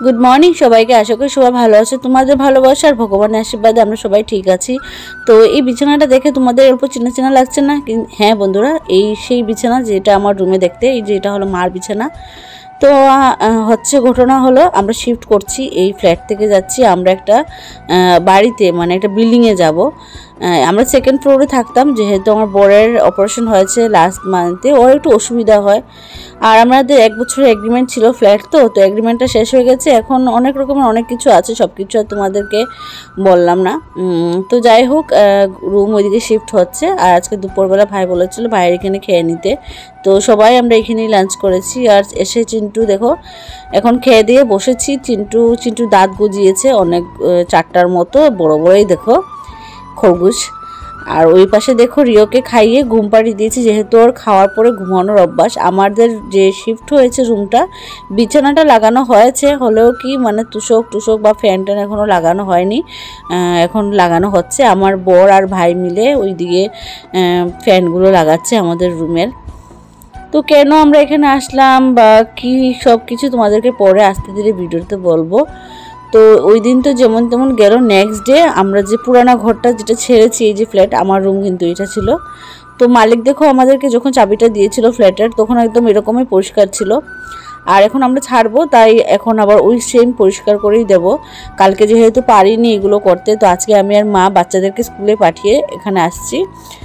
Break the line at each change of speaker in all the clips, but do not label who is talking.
Good morning সবাইকে। আশা করি সবাই ভালো আছে। তোমাদের ভালোবাসা আর ভগবানের আশীর্বাদে আমরা সবাই ঠিক আছি। তো এই বিছানাটা দেখে তোমাদের অল্প চেনা চেনা লাগছে না? হ্যাঁ বন্ধুরা, এই সেই বিছানা যেটা আমার রুমে দেখতে, এই যে এটা হলো মার বিছানা। তো হচ্ছে ঘটনা হলো আমরা শিফট করছি, এই ফ্ল্যাট থেকে যাচ্ছি আমরা একটা বাড়িতে, মানে একটা বিল্ডিংয়ে যাব। আমরা সেকেন্ড ফ্লোরে থাকতাম, যেহেতু আমার বরের অপারেশন হয়েছে লাস্ট মান্থে, ওর একটু অসুবিধা হয়। আর আমাদের 1 বছরের এগ্রিমেন্ট ছিল ফ্ল্যাট, তো এগ্রিমেন্টটা শেষ হয়ে গেছে। এখন অনেক রকমের অনেক কিছু আছে, সব কিছু আর তোমাদেরকে বললাম না। তো যাই হোক, রুম ওইদিকে শিফট হচ্ছে। আর আজকে দুপুরবেলা ভাই বলেছিল ভাইয়ের এখানে খেয়ে নিতে, তো সবাই আমরা এখানেই লাঞ্চ করেছি। আর এসে চিন্টু দেখো এখন খেয়ে দিয়ে বসেছি। চিন্টু দাঁত গজিয়েছে অনেক, 4টার মতো বড় বড়ই দেখো খরগোশ। আর ওই পাশে দেখো রিওকে খাইয়ে ঘুম পাড়িয়ে দিয়েছি, যেহেতু ওর খাওয়ার পরে ঘুমানোর অভ্যাস। আমাদের যে শিফট হয়েছে রুমটা, বিছানাটা লাগানো হয়েছে, হলেও কি মানে টুসক বা ফ্যান ট্যান এখনও লাগানো হয়নি, এখন লাগানো হচ্ছে। আমার বর আর ভাই মিলে ওই দিকে ফ্যানগুলো লাগাচ্ছে আমাদের রুমের। তো কেন আমরা এখানে আসলাম বা কি সব কিছু তোমাদেরকে পরে আস্তে ধীরে ভিডিওতে বলবো। তো ওই দিন তো যেমন তেমন গেল। নেক্সট ডে আমরা যে পুরানা ঘরটা যেটা ছেড়েছি, এই যে ফ্ল্যাট, আমার রুম কিন্তু এটা ছিল। তো মালিক দেখো আমাদেরকে যখন চাবিটা দিয়েছিল ফ্ল্যাটের, তখন একদম এরকমই পরিষ্কার ছিল। আর এখন আমরা ছাড়বো, তাই এখন আবার ওই সেম পরিষ্কার করেই দেব। কালকে যেহেতু পারিনি এগুলো করতে, তো আজকে আমি আর মা বাচ্চাদেরকে স্কুলে পাঠিয়ে এখানে আসছি।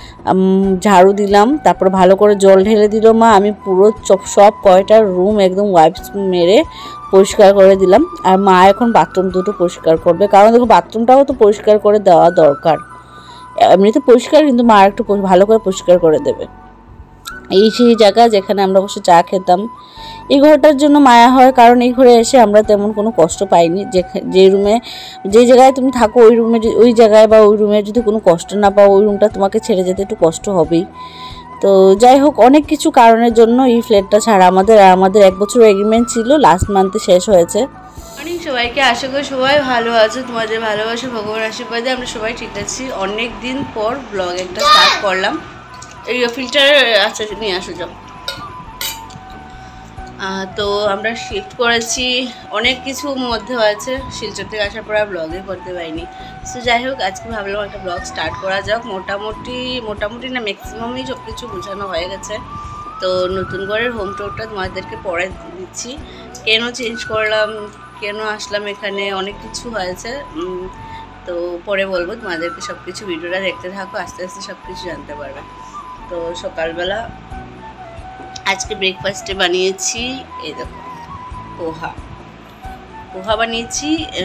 ঝাড়ু দিলাম, তারপর ভালো করে জল ঢেলে দিল মা। আমি পুরো সব কয়টা রুম একদম ওয়াইপস মেরে পরিষ্কার করে দিলাম। আর মা এখন বাথরুম দুটো পরিষ্কার করবে, কারণ দেখো বাথরুমটাও তো পরিষ্কার করে দেওয়া দরকার। এমনিতে পরিষ্কার, কিন্তু মা একটু ভালো করে পরিষ্কার করে দেবে। এই সেই জায়গা যেখানে আমরা বসে চা খেতাম। এই ঘরটার জন্য মায়া হয়, কারণ এই ঘরে এসে আমরা তেমন কোনো কষ্ট পাইনি। যে রুমে যে জায়গায় তুমি থাকো, ওই রুমে ওই জায়গায় বা ওই রুমে যদি কোনো কষ্ট না পাও, ওই রুমটা তোমাকে ছেড়ে যেতে একটু কষ্ট হবেই। তো যাই হোক, অনেক কিছু কারণের জন্য এই ফ্ল্যাটটা ছাড়া আমাদের 1 বছর এগ্রিমেন্ট ছিল, লাস্ট মান্থে শেষ হয়েছে।
অনেক সবাইকে, আশা করি সবাই ভালো আছো। তোমাদের ভালোবাসা ভগবানের আশীর্বাদে আমরা সবাই ঠিক আছি। অনেক দিন পর ব্লগ একটা স্টার্ট করলাম। এই ফিল্টার আচ্ছা নিয়ে আসো যাও। তো আমরা শিফট করেছি, অনেক কিছু মধ্যে আছে। শিলচর থেকে আসার পর আর ব্লগে করতে পারিনি। সো যাই হোক, আজকে ভাবলাম একটা ব্লগ স্টার্ট করা যাক। মোটামুটি না ম্যাক্সিমামই সব কিছু বোঝানো হয়ে গেছে। তো নতুন ঘরের হোম টুরটা তোমাদেরকে পরে দিচ্ছি, কেন চেঞ্জ করলাম, কেন আসলাম এখানে, অনেক কিছু হয়েছে। তো পরে বলবো তোমাদেরকে সব কিছু। ভিডিওটা দেখতে থাকো, আস্তে আস্তে সব কিছু জানতে পারবে। তো সকালবেলা আজকে ব্রেকফাস্টে বানিয়েছি, এই দেখো পোহা বানিয়েছি।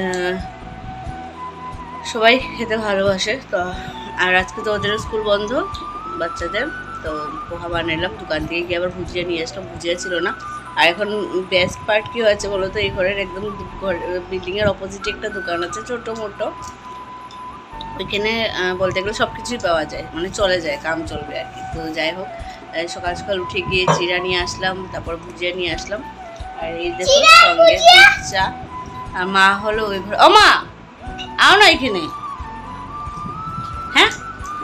সবাই খেতে ভালোবাসে তো। আর আজকে তো ওদের স্কুল বন্ধ বাচ্চাদের, তো পোহা বানালাম। দোকান থেকে গিয়ে আবার ভুজিয়া নিয়ে আসলাম, ভুজিয়া ছিল না। আর এখন বেস্ট পার্ট কী হয়েছে বলো তো, এই ঘরের একদম বিল্ডিংয়ের অপোজিটে একটা দোকান আছে ছোটো মোটো। ওইখানে বলতে গেলে সব কিছুই পাওয়া যায়, মানে চলে যায়, কাম চলবে আর কি। তো যাই হোক, সকাল সকাল উঠে গিয়ে চিরা নিয়ে আসলাম, তারপর ভুজিয়া নিয়ে আসলাম। আর এই দেখো সঙ্গে চা। আর মা হলো ওই ঘরে। ও মা আও না এখানে। হ্যাঁ,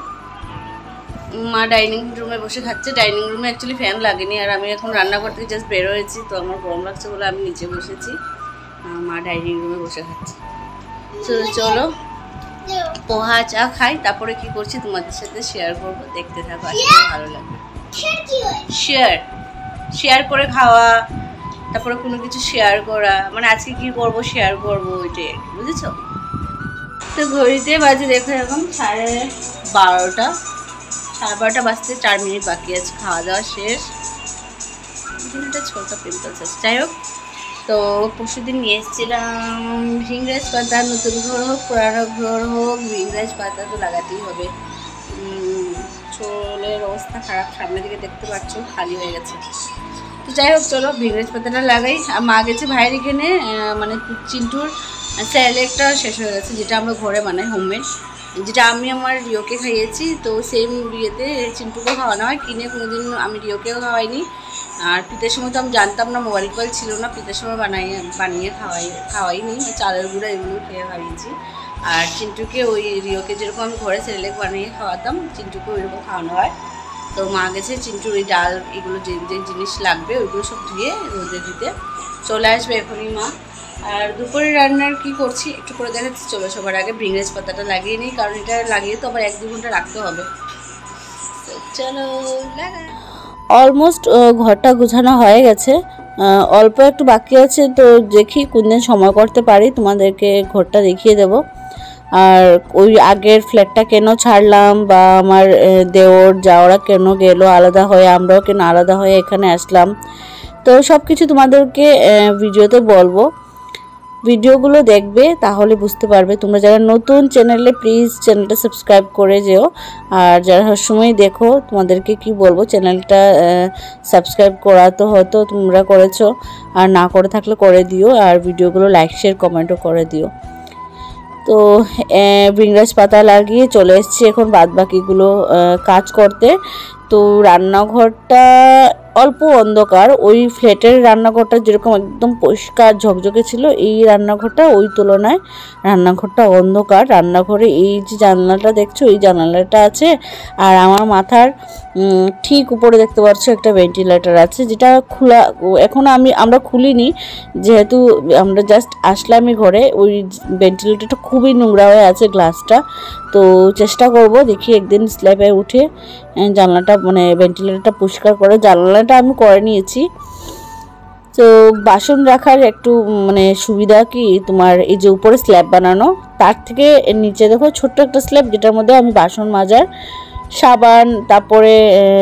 মা ডাইনিং রুমে বসে খাচ্ছে। ডাইনিং রুমে অ্যাকচুয়ালি ফ্যান লাগেনি। আর আমি এখন রান্নাঘর থেকে জাস্ট বের হয়েছি, তো আমার গরম লাগছে বলে আমি নিচে বসেছি। মা ডাইনিং রুমে বসে খাচ্ছে। চলো পোহা চা খাই, তারপরে কি করছি তোমাদের সাথে শেয়ার করবো, দেখতে থাকো, আসলে ভালো লাগবে। শেয়ার করে খাওয়া, তারপরে কোনো কিছু শেয়ার করা, মানে আজকে কি করবো শেয়ার করবো, ওইটাই বুঝেছো। তো ঘড়িতে বাজে দেখো এখন 12:30 বাজতে 4 মিনিট বাকি আছে। খাওয়া দাওয়া শেষ। একটা ছোট পিম্পলস আছে, যাই হোক। তো পরশুদিন নিয়ে এসেছিলাম ভিংরাজ পাতা। নতুন ঘর হোক পুরানো ঘর হোক, ভিংরাজ পাতা তো লাগাতেই হবে। চুলের অবস্থা খারাপ, সামনের দিকে দেখতে পাচ্ছ খালি হয়ে গেছে। তো যাই হোক, চলো ভিংরাজ পাতাটা লাগাই। আর মা গেছে ভাইয়ের এখানে, মানে চিন্টুর স্যালেডটা শেষ হয়ে গেছে, যেটা আমরা ঘরে বানাই হোমমেড, যেটা আমি আমার রিওকে খাইয়েছি। তো সেম বিয়েতে চিন্টুকেও খাওয়ানো হয়, কিনে কোনোদিন আমি রিওকেও খাওয়াইনি। আর পিঠের সময় তো আমি জানতাম না, মোবাইল কল ছিল না, পিঠের সময় বানিয়ে খাওয়াইনি। চালের গুঁড়া এগুলো খেয়ে খাইয়েছি। আর চিন্টুকে ওই রিওকে যেরকম আমি ঘরে সেরেলেক বানিয়ে খাওয়াতাম, চিন্টুকে ওইরকম খাওয়ানো হয়। তো মা গেছে চিন্টুর ওই ডাল এগুলো যে যে জিনিস লাগবে ওইগুলো সব ধুয়ে রোদে দিতে। চলে আসবে এখনই মা। আর দুপুরে রান্নার কি করছি একটু করে দেখাচ্ছি। চলো সবার আগে ভিংরেজ পাতাটা লাগিয়ে নিই, কারণ এটা লাগিয়ে তো আবার 1-2 ঘন্টা রাখতে হবে। চলো
অলমোস্ট ঘরটা গোছানো হয়ে গেছে, অল্প একটু বাকি আছে। তো দেখি কোন দিন সময় করতে পারি তোমাদেরকে ঘরটা দেখিয়ে দেব। আর ওই আগের ফ্ল্যাটটা কেন ছাড়লাম বা আমার দেওর যাওয়ারা কেন গেল আলাদা হয়ে, আমরাও কেন আলাদা হয়ে এখানে আসলাম, তো সব কিছু তোমাদেরকে ভিডিওতে বলবো। ভিডিওগুলো দেখবে তাহলে বুঝতে পারবে। তোমরা যারা নতুন চ্যানেলে প্লিজ চ্যানেলটা সাবস্ক্রাইব করে যেও, আর যারা সবসময় দেখো তোমাদেরকে কি বলবো, চ্যানেলটা সাবস্ক্রাইব করা তো হয়তো তোমরা করেছো, আর না করে থাকলে করে দিও, আর ভিডিওগুলো লাইক শেয়ার কমেন্টও করে দিও। তো ভিংরাজ পাতা লাগিয়ে চলে এসেছি এখন বাদবাকিগুলো কাজ করতে। তো রান্নাঘরটা অল্প অন্ধকার, ওই ফ্ল্যাটের রান্নাঘরটা যেরকম একদম পরিষ্কার ঝকঝকে ছিল, এই রান্নাঘরটা ওই তুলনায় রান্নাঘরটা অন্ধকার। রান্নাঘরে এই যে জানালাটা দেখছো, এই জানালাটা আছে, আর আমার মাথার ঠিক উপরে দেখতে পাচ্ছ একটা ভেন্টিলেটর আছে, যেটা খোলা এখন আমরা খুলিনি, যেহেতু আমরা জাস্ট আসলামই ঘরে। ওই ভেন্টিলেটরটা খুবই নোংরা হয়ে আছে গ্লাসটা। তো চেষ্টা করব দেখি একদিন স্ল্যাবে উঠে জানলাটা মানে ভেন্টিলেটরটা পরিষ্কার করে। জানলাটা আমি করে নিয়েছি। তো বাসন রাখার একটু মানে সুবিধা কি, তোমার এই যে উপরে স্ল্যাব বানানো, তার থেকে নিচে দেখো ছোট্ট একটা স্ল্যাব, যেটার মধ্যে আমি বাসন মাজার সাবান, তারপরে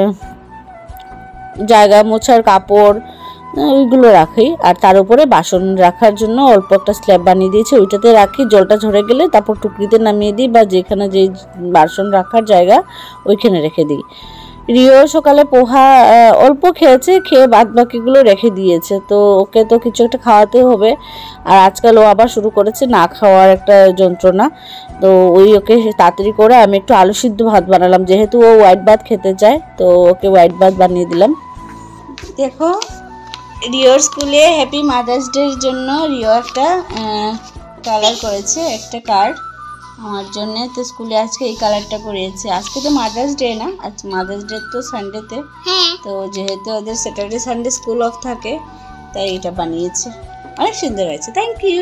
জায়গা মোছার কাপড় ওইগুলো রাখি। আর তার উপরে বাসন রাখার জন্য অল্প একটা স্ল্যাব বানিয়ে দিয়েছি, ওইটাতে রাখি। জলটা ঝরে গেলে তারপর টুকরিতে নামিয়ে দিই, বা যেখানে যে বাসন রাখার জায়গা ওইখানে রেখে দিই। রিও সকালে পোহা অল্প খেয়েছে, খেয়ে বাদ বাকিগুলো রেখে দিয়েছে। তো ওকে তো কিছু একটা খাওয়াতে হবে। আর আজকাল ও আবার শুরু করেছে না খাওয়ার একটা যন্ত্রণা। তো ওকে তাড়াতাড়ি করে আমি একটু আলু সিদ্ধ ভাত বানালাম, যেহেতু ও হোয়াইট ভাত খেতে চায়, তো ওকে হোয়াইট ভাত বানিয়ে দিলাম। দেখো রিওর স্কুলে হ্যাপি মাদার্স ডের জন্য রিও একটা কালার করেছে, একটা কার্ড আমার জন্য। তো স্কুলে আজকে এই কালারটা করিয়েছে। আজকে তো মাদার্স ডে না, আজ মাদার্স ডে তো সানডেতে। তো যেহেতু ওদের স্যাটারডে সানডে স্কুল অফ থাকে, তাই এটা বানিয়েছে। অনেক সুন্দর হয়েছে, thank you.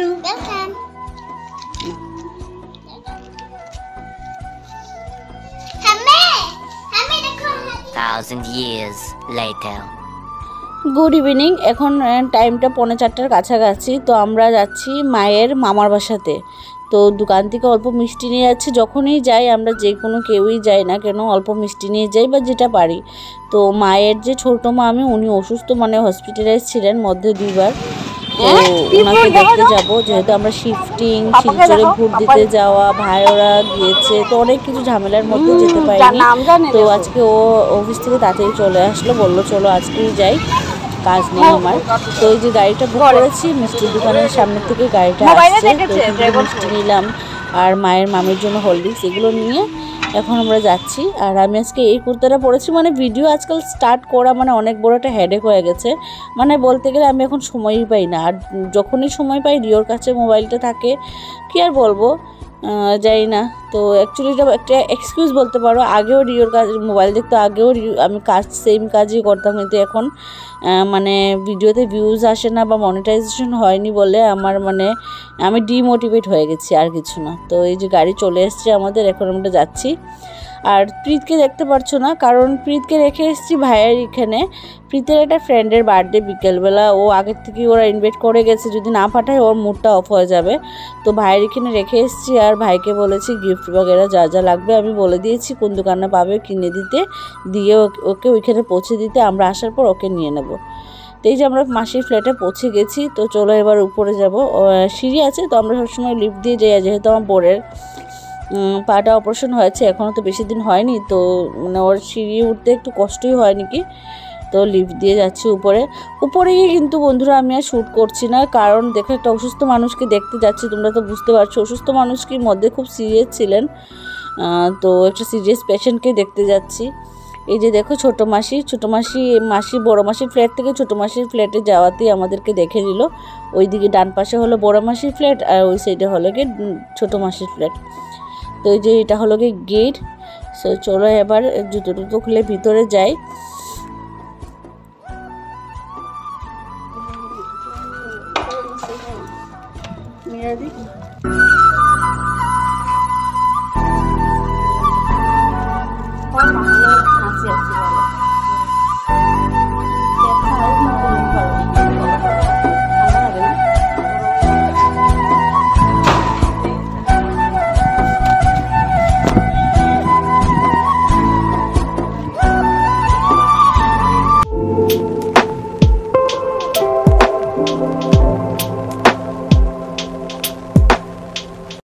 1,000 years later.
Good evening. এখন টাইমটা 3:45টার কাছাকাছি। তো আমরা যাচ্ছি মায়ের মামার বাসাতে। তো দোকান থেকে অল্প মিষ্টি নিয়ে যাচ্ছি। যখনই যাই আমরা, যে কোনো কেউই যাই না কেন, অল্প মিষ্টি নিয়ে যাই বা যেটা পারি। তো মায়ের যে ছোটো মামি, উনি অসুস্থ, মানে হসপিটালাইজ ছিলেন মধ্যে 2 বার। তো ওনাকে দেখতে যাব, যেহেতু আমরা শিফটিং, শিলচরে ভোট দিতে যাওয়া, ভাইওরা গিয়েছে, তো অনেক কিছু ঝামেলার মধ্যে যেতে পারিনি। তো আজকে ও অফিস থেকে তাড়াতাড়ি চলে আসলো, বললো চলো আজকেই যাই, কাজ নেই আমার। তো এই যে গাড়িটা বুক করেছি, মিষ্টির দোকানের সামনে থেকে গাড়িটা আসছে। তো মিষ্টি নিলাম, আর মায়ের মামির জন্য হলদিক্স, এগুলো নিয়ে এখন আমরা যাচ্ছি। আর আমি আজকে এই কুর্তাটা পরেছি, মানে ভিডিও আজকাল স্টার্ট করা মানে অনেক বড় একটা হেডেক হয়ে গেছে। মানে বলতে গেলে আমি এখন সময়ই পাই না, আর যখনই সময় পাই রিওর কাছে মোবাইলটা থাকে, কি আর বলবো, যাই না। তো অ্যাকচুয়ালি এটা একটা এক্সকিউজ বলতে পারো। আগেও রিওর কাজ মোবাইল দেখতো, আগেও আমি সেম কাজই করতাম, কিন্তু এখন মানে ভিডিওতে ভিউজ আসে না বা মনিটাইজেশন হয়নি বলে আমার মানে আমি ডিমোটিভেট হয়ে গেছি, আর কিছু না। তো এই যে গাড়ি চলে এসছে আমাদের, এখন আমরা যাচ্ছি। আর প্রীতকে দেখতে পারছো না, কারণ প্রীতকে রেখে এসেছি ভাইয়ের এখানে। প্রীতের একটা ফ্রেন্ডের বার্থডে বিকেলবেলা, ও আগের থেকে ওরা ইনভাইট করে গেছে, যদি না পাঠায় ওর মুডটা অফ হয়ে যাবে। তো ভাইয়ের এখানে রেখে এসেছি, আর ভাইকে বলেছি গিফট বগেরা যা যা লাগবে আমি বলে দিয়েছি, কোন দোকানে পাবে কিনে দিতে, দিয়ে ওকে ওইখানে পৌঁছে দিতে, আমরা আসার পর ওকে নিয়ে নেব। তো এই যে আমরা মাসির ফ্ল্যাটে পৌঁছে গেছি। তো চলো এবার উপরে যাব, সিঁড়ি আছে, তো আমরা সবসময় লিফট দিয়ে যাই, যেহেতু আমার বোরের পাটা অপারেশন হয়েছে, এখনও তো বেশি দিন হয়নি, তো মানে ওর সিঁড়ি উঠতে একটু কষ্টই হয় নাকি। তো লিফট দিয়ে যাচ্ছি উপরে। উপরে গিয়ে কিন্তু বন্ধুরা আমি আর শ্যুট করছি না, কারণ দেখো একটা অসুস্থ মানুষকে দেখতে যাচ্ছি, তোমরা তো বুঝতে পারছো। অসুস্থ মানুষটির মধ্যে খুব সিরিয়াস ছিলেন, তো একটা সিরিয়াস পেশেন্টকে দেখতে যাচ্ছি। এই যে দেখো ছোটো মাসি বড় মাসির ফ্ল্যাট থেকে ছোটো মাসির ফ্ল্যাটে যাওয়াতেই আমাদেরকে দেখে নিল। ওইদিকে ডান পাশে হলো বড় মাসির ফ্ল্যাট, আর ওই সাইডে হলো গিয়ে ছোটো মাসির ফ্ল্যাট। তো এই যে এটা হলো গিয়ে গেট। সো চলো এবার জুতো টুতো খুলে ভিতরে যাই।
মিরাদি